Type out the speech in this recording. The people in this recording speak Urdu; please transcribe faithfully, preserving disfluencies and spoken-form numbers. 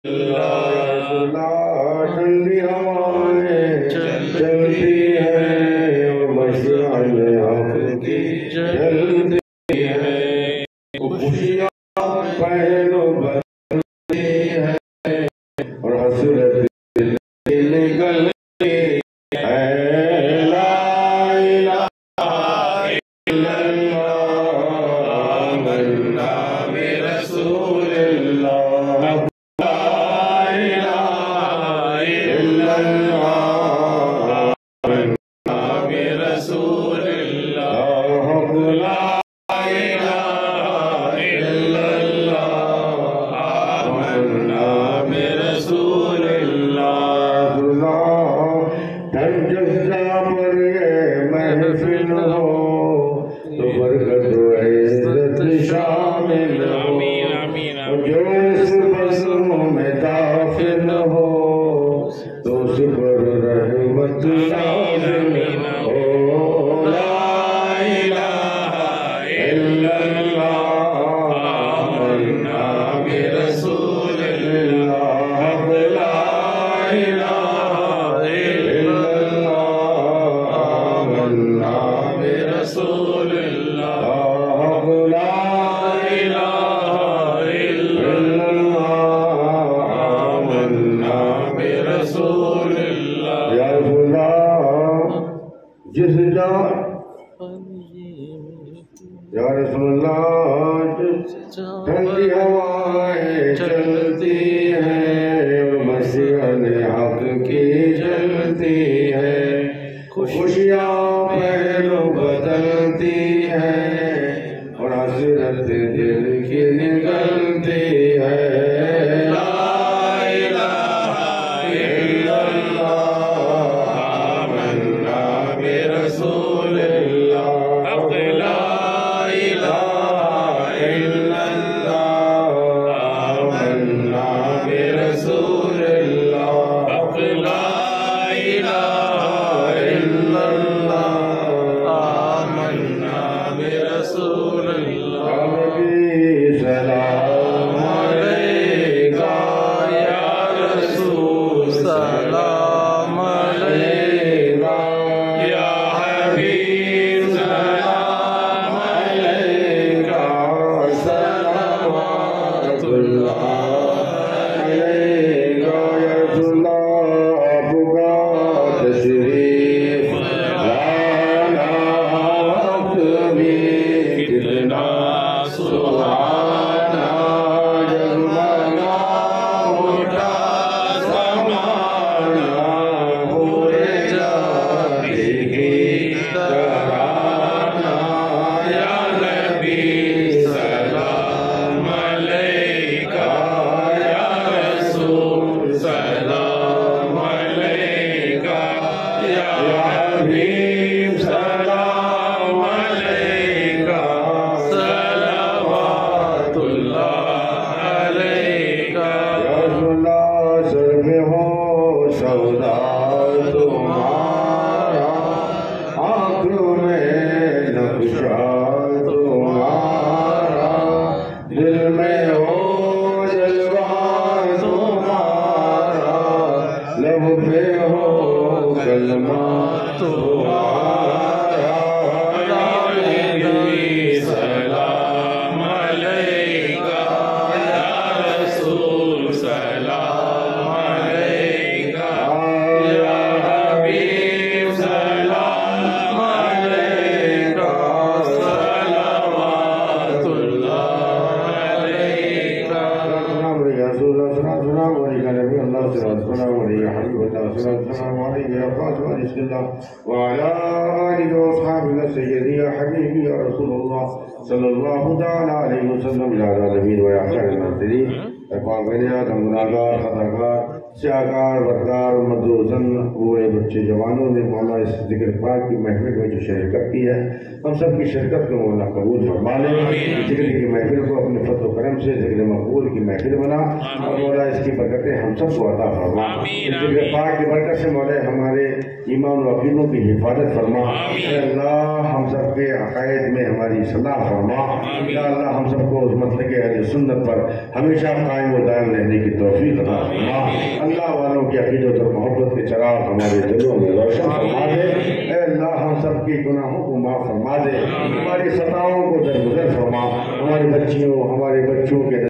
ٹھنڈی ہوائیں چلتی ہیں اور مشعل حق کی جلتی ہے، خوشیاں پہلو بدلتی ہیں اور حسرت نکلتی ہے۔ لا الہ الا اللہ آمنا برسول اللہ، یا رسول اللہ ٹھنڈی ہوائیں چلتی ہیں مشعل حق کی جلتی ہے، خوشیاں پہلو بدلتی ہیں اور حسرت دل کی نکلتی ہے۔ وعلى آله وأصحابه سيدي يا حبيبي يا رسول الله صلى الله تعالى عليه وسلم يا العالمين ويا خير الناصرين۔ پاک بنیاد ہم گناہگار خطاکار سیاکار بدکار مدروزن بوڑھے بچے جوانوں نے مولا اس ذکر پاک کی محفل میں جو شرکت کی ہے، ہم سب کی شرکت کو مولا قبول فرما لے، ذکر کی محفل کو اپنے فضل و کرم سے ذکر مقبول کی محفل بنا اور مولا اس کی برکتیں ہم سب کو عطا فرما۔ ذکر پاک کی برکت سے مولا ہمارے ایمان و عقیدوں کی حفاظت فرما۔ اے اللہ ہم سب کے عقائد میں ہماری اصلاح فرما۔ یا اللہ ہم سب کو اس مسلک اہل سنت پر ہمیشہ قائم و دائم رہنے کی توفیق عطا فرما۔ اللہ والوں کی عقیدت اور محبت کے چراغ ہمارے دلوں میں روشن فرما دے۔ اے اللہ ہم سب کے گناہوں کو معاف فرما دے، ہماری خطاؤں کو درگزر فرما، ہماری بچیوں ہمارے بچوں کے